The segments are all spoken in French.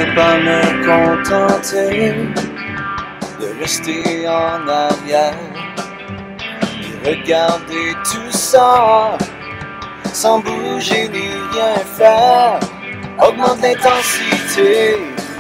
vais pas me contenter de rester en arrière et regarder tout ça sans bouger ni rien faire. Augmente l'intensité.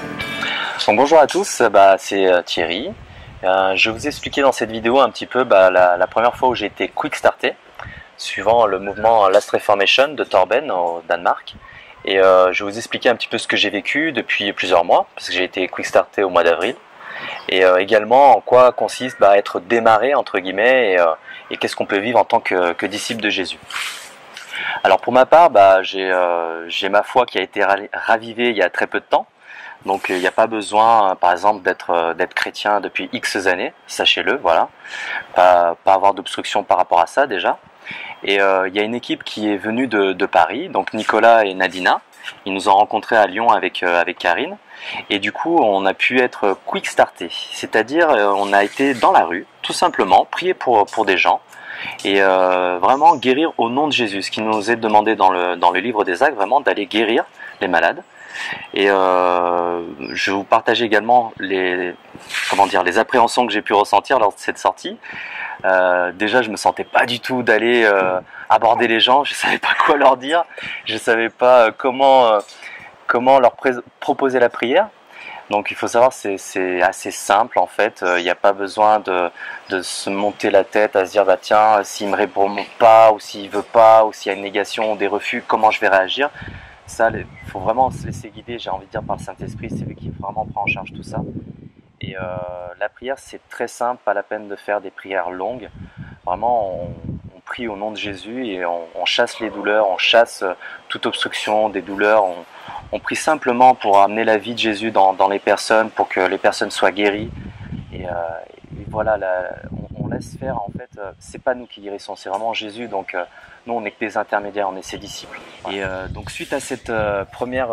Donc bonjour à tous, c'est Thierry. Je vais vous expliquer dans cette vidéo un petit peu la première fois où j'ai été quick starté, suivant le mouvement Last Reformation de Torben au Danemark. Et je vais vous expliquer un petit peu ce que j'ai vécu depuis plusieurs mois, parce que j'ai été quick starté au mois d'avril. Et également en quoi consiste être démarré entre guillemets et qu'est-ce qu'on peut vivre en tant que disciple de Jésus. Alors pour ma part, j'ai ma foi qui a été ravivée il y a très peu de temps. Donc il n'y a pas besoin, par exemple, d'être chrétien depuis X années, sachez-le, voilà. Pas avoir d'obstruction par rapport à ça déjà. Et il y a une équipe qui est venue de Paris, donc Nicolas et Nadina. Ils nous ont rencontrés à Lyon avec Karine. Et du coup, on a pu être quick starté. C'est-à-dire, on a été dans la rue, tout simplement, prier pour des gens. Et vraiment guérir au nom de Jésus. Ce qui nous est demandé dans le livre des Actes, vraiment d'aller guérir les malades. Et je vais vous partager également les appréhensions que j'ai pu ressentir lors de cette sortie. Déjà, je me sentais pas du tout d'aller aborder les gens. Je savais pas quoi leur dire. Je savais pas comment leur proposer la prière. Donc il faut savoir, c'est assez simple en fait. Il n'y a pas besoin de se monter la tête à se dire tiens, s'il me répond pas, ou s'il veut pas, ou s'il y a une négation ou des refus, comment je vais réagir. Ça, il faut vraiment se laisser guider, j'ai envie de dire, par le Saint-Esprit. C'est lui qui vraiment prend en charge tout ça. Et la prière, c'est très simple, pas la peine de faire des prières longues. Vraiment, on prie au nom de Jésus et on chasse les douleurs, on chasse toute obstruction des douleurs. On prie simplement pour amener la vie de Jésus dans les personnes, pour que les personnes soient guéries. Et voilà, on laisse faire, en fait, c'est pas nous qui guérissons, c'est vraiment Jésus. Donc nous, on n'est que des intermédiaires, on est ses disciples. Et donc suite à cette premier,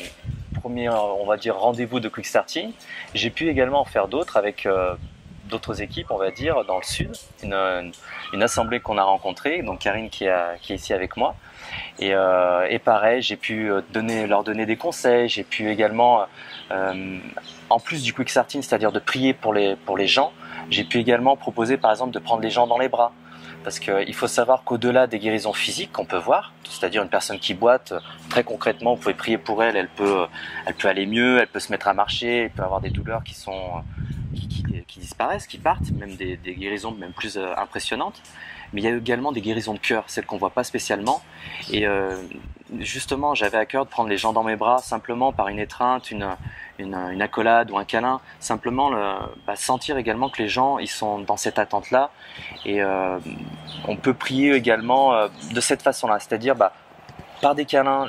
on va dire, rendez-vous de quick starting, j'ai pu également en faire d'autres avec d'autres équipes, on va dire, dans le sud, une assemblée qu'on a rencontrée, donc Karine qui est ici avec moi. Et pareil, j'ai pu leur donner des conseils, j'ai pu également, en plus du quick starting, c'est-à-dire de prier pour les gens, j'ai pu également proposer par exemple de prendre les gens dans les bras. Parce qu'il faut savoir qu'au-delà des guérisons physiques qu'on peut voir, c'est-à-dire une personne qui boite, très concrètement, vous pouvez prier pour elle, elle peut aller mieux, elle peut se mettre à marcher, elle peut avoir des douleurs qui disparaissent, qui partent, même des guérisons même plus impressionnantes. Mais il y a également des guérisons de cœur, celles qu'on ne voit pas spécialement. Et justement, j'avais à cœur de prendre les gens dans mes bras, simplement par une étreinte, une accolade ou un câlin, simplement sentir également que les gens ils sont dans cette attente-là. Et on peut prier également de cette façon-là, c'est-à-dire par des câlins,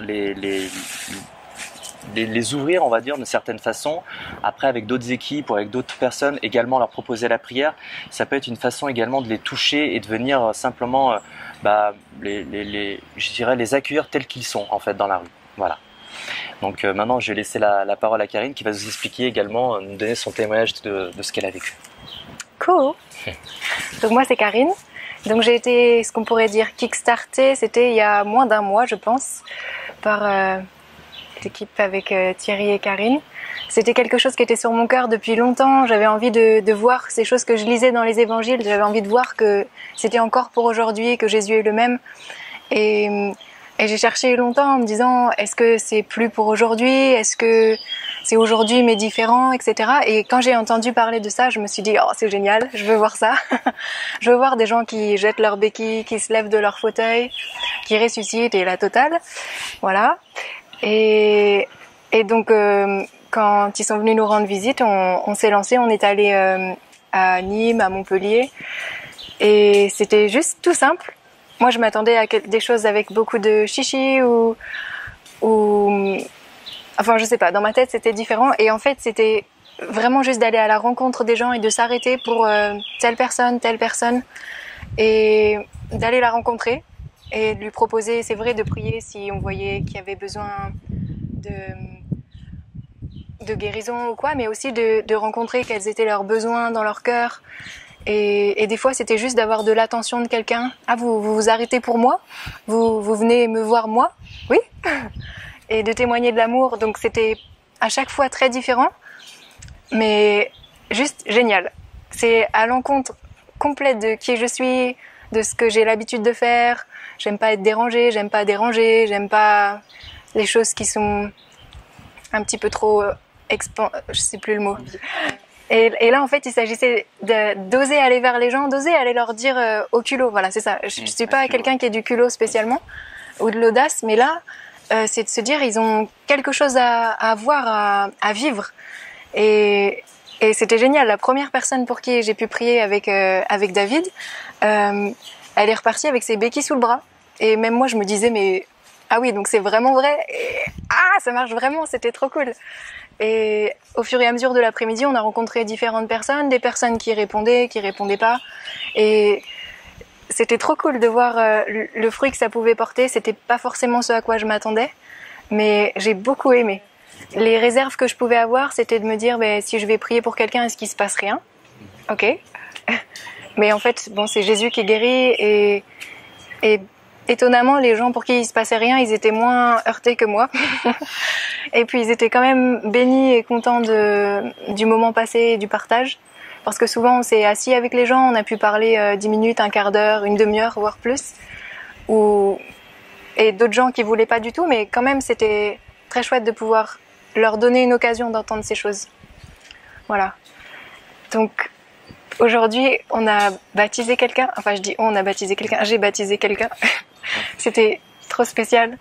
les ouvrir, on va dire, d'une certaine façon. Après, avec d'autres équipes ou avec d'autres personnes, également leur proposer la prière. Ça peut être une façon également de les toucher et de venir simplement, je dirais, les accueillir tels qu'ils sont, en fait, dans la rue. Voilà. Donc maintenant, je vais laisser la parole à Karine qui va vous expliquer également, nous donner son témoignage de ce qu'elle a vécu. Cool. Donc moi, c'est Karine. Donc j'ai été, ce qu'on pourrait dire, kickstartée, c'était il y a moins d'un mois, je pense, par l'équipe avec Thierry et Karine. C'était quelque chose qui était sur mon cœur depuis longtemps. J'avais envie de voir ces choses que je lisais dans les évangiles. J'avais envie de voir que c'était encore pour aujourd'hui, que Jésus est le même. Et j'ai cherché longtemps en me disant, est-ce que c'est plus pour aujourd'hui? Est-ce que c'est aujourd'hui mais différent, etc. Et quand j'ai entendu parler de ça, je me suis dit, oh c'est génial, je veux voir ça. Je veux voir des gens qui jettent leurs béquilles, qui se lèvent de leur fauteuil, qui ressuscitent et la totale. Voilà. Et donc quand ils sont venus nous rendre visite, on s'est lancé, on est allé à Nîmes, à Montpellier, et c'était juste tout simple. Moi je m'attendais à des choses avec beaucoup de chichi ou enfin je sais pas, dans ma tête c'était différent, et en fait c'était vraiment juste d'aller à la rencontre des gens et de s'arrêter pour telle personne, et d'aller la rencontrer et de lui proposer, c'est vrai, de prier si on voyait qu'il y avait besoin de guérison ou quoi, mais aussi de rencontrer quels étaient leurs besoins dans leur cœur. Et des fois, c'était juste d'avoir de l'attention de quelqu'un. Ah, vous arrêtez pour moi? Vous venez me voir moi? Oui. Et de témoigner de l'amour. Donc c'était à chaque fois très différents, mais juste génial. C'est à l'encontre complète de qui je suis, de ce que j'ai l'habitude de faire. J'aime pas être dérangée, j'aime pas déranger, j'aime pas les choses qui sont un petit peu trop je sais plus le mot. Et là, en fait, il s'agissait d'oser aller vers les gens, d'oser aller leur dire au culot. Voilà, c'est ça. Je suis pas quelqu'un qui est du culot spécialement, ou de l'audace, mais là, c'est de se dire, ils ont quelque chose à voir, à vivre. Et c'était génial. La première personne pour qui j'ai pu prier avec David, elle est repartie avec ses béquilles sous le bras. Et même moi, je me disais, mais ah oui, donc c'est vraiment vrai. Et, ça marche vraiment, c'était trop cool. Et au fur et à mesure de l'après-midi, on a rencontré différentes personnes, des personnes qui répondaient pas. Et c'était trop cool de voir le fruit que ça pouvait porter. C'était pas forcément ce à quoi je m'attendais, mais j'ai beaucoup aimé. Les réserves que je pouvais avoir, c'était de me dire, si je vais prier pour quelqu'un, est-ce qu'il se passe rien? Ok. Mais en fait, bon, c'est Jésus qui guérit et étonnamment, les gens pour qui il se passait rien, ils étaient moins heurtés que moi. Et puis ils étaient quand même bénis et contents du moment passé et du partage. Parce que souvent on s'est assis avec les gens, on a pu parler 10 minutes, un quart d'heure, une demi-heure, voire plus. Et d'autres gens qui voulaient pas du tout, mais quand même c'était très chouette de pouvoir leur donner une occasion d'entendre ces choses. Voilà. Donc aujourd'hui, on a baptisé quelqu'un. Enfin, je dis on a baptisé quelqu'un. J'ai baptisé quelqu'un. C'était trop spécial.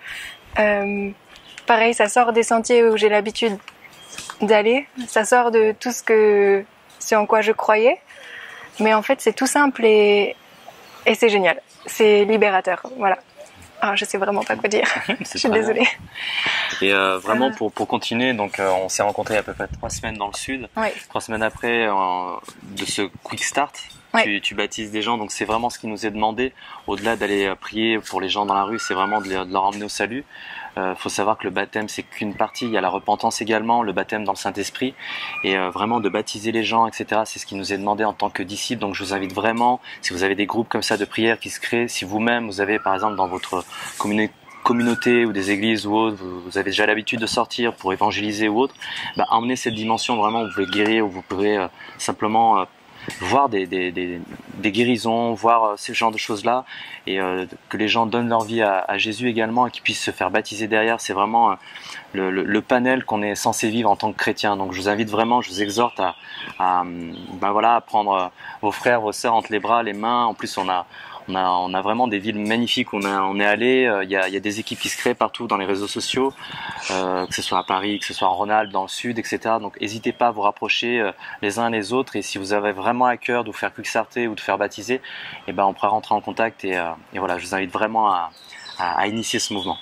Pareil, ça sort des sentiers où j'ai l'habitude d'aller. Ça sort de tout ce en quoi je croyais. Mais en fait, c'est tout simple et c'est génial. C'est libérateur. Voilà. Ah, je sais vraiment pas quoi dire. Je suis désolée. Et vraiment pour continuer, donc on s'est rencontrés à peu près 3 semaines dans le sud. Oui. 3 semaines après de ce quick start, tu baptises des gens, donc c'est vraiment ce qui nous est demandé. Au-delà d'aller prier pour les gens dans la rue, c'est vraiment de leur emmener au salut. Faut savoir que le baptême c'est qu'une partie, il y a la repentance également, le baptême dans le Saint-Esprit, et vraiment de baptiser les gens, etc. C'est ce qui nous est demandé en tant que disciples. Donc je vous invite vraiment, si vous avez des groupes comme ça de prière qui se créent, si vous-même vous avez par exemple dans votre communauté ou des églises ou autres, vous avez déjà l'habitude de sortir pour évangéliser ou autre, emmenez cette dimension vraiment où vous pouvez guérir, où vous pouvez simplement voir des guérisons, voir ce genre de choses-là, et que les gens donnent leur vie à Jésus également et qu'ils puissent se faire baptiser derrière. C'est vraiment le panel qu'on est censé vivre en tant que chrétien. Donc je vous invite vraiment, je vous exhorte à prendre vos frères, vos sœurs entre les bras, les mains. En plus on a vraiment des villes magnifiques. On est allé, il y a des équipes qui se créent partout dans les réseaux sociaux, que ce soit à Paris, que ce soit en Rhône-Alpes, dans le sud, etc. Donc n'hésitez pas à vous rapprocher les uns les autres, et si vous avez vraiment à cœur de vous faire quickstarter ou de faire baptiser, on pourra rentrer en contact, et voilà, je vous invite vraiment à initier ce mouvement.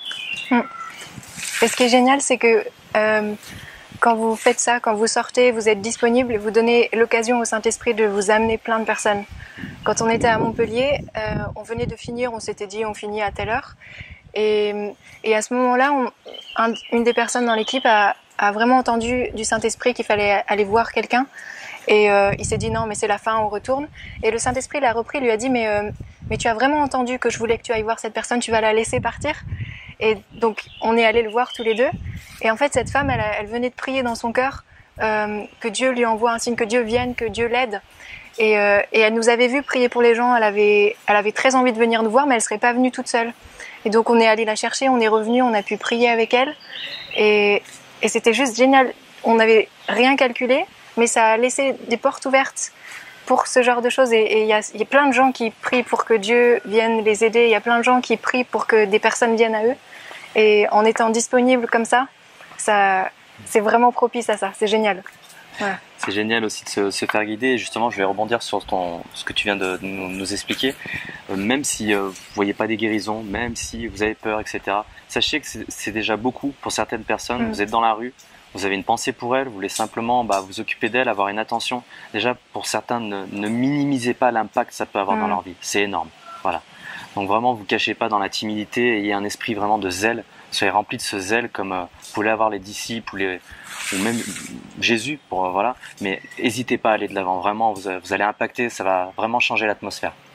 Et ce qui est génial, c'est que quand vous faites ça, quand vous sortez, vous êtes disponible et vous donnez l'occasion au Saint-Esprit de vous amener plein de personnes. Quand on était à Montpellier, on venait de finir, on s'était dit on finit à telle heure. Et à ce moment-là, une des personnes dans l'équipe a vraiment entendu du Saint-Esprit qu'il fallait aller voir quelqu'un. Et il s'est dit non, mais c'est la fin, on retourne. Et le Saint-Esprit l'a repris, lui a dit mais tu as vraiment entendu que je voulais que tu ailles voir cette personne, tu vas la laisser partir. Et donc on est allés le voir tous les deux. Et en fait cette femme, elle venait de prier dans son cœur que Dieu lui envoie un signe, que Dieu vienne, que Dieu l'aide. Et elle nous avait vu prier pour les gens. Elle avait très envie de venir nous voir, mais elle serait pas venue toute seule. Et donc on est allé la chercher, on est revenu, on a pu prier avec elle. Et c'était juste génial. On n'avait rien calculé, mais ça a laissé des portes ouvertes pour ce genre de choses. Et il y a plein de gens qui prient pour que Dieu vienne les aider. Il y a plein de gens qui prient pour que des personnes viennent à eux. Et en étant disponible comme ça, c'est vraiment propice à ça. C'est génial. Voilà. C'est génial aussi de se faire guider. Et justement, je vais rebondir sur ce que tu viens de nous expliquer. Même si vous voyez pas des guérisons, même si vous avez peur, etc., sachez que c'est déjà beaucoup pour certaines personnes. Vous êtes dans la rue, vous avez une pensée pour elles, vous voulez simplement vous occuper d'elles, avoir une attention. Déjà, pour certains, ne minimisez pas l'impact que ça peut avoir dans leur vie. C'est énorme. Voilà. Donc vraiment, vous cachez pas dans la timidité, ayez un esprit vraiment de zèle. Soyez remplis de ce zèle comme vous pouvez avoir les disciples ou même Jésus, mais n'hésitez pas à aller de l'avant. Vraiment, vous allez impacter, ça va vraiment changer l'atmosphère.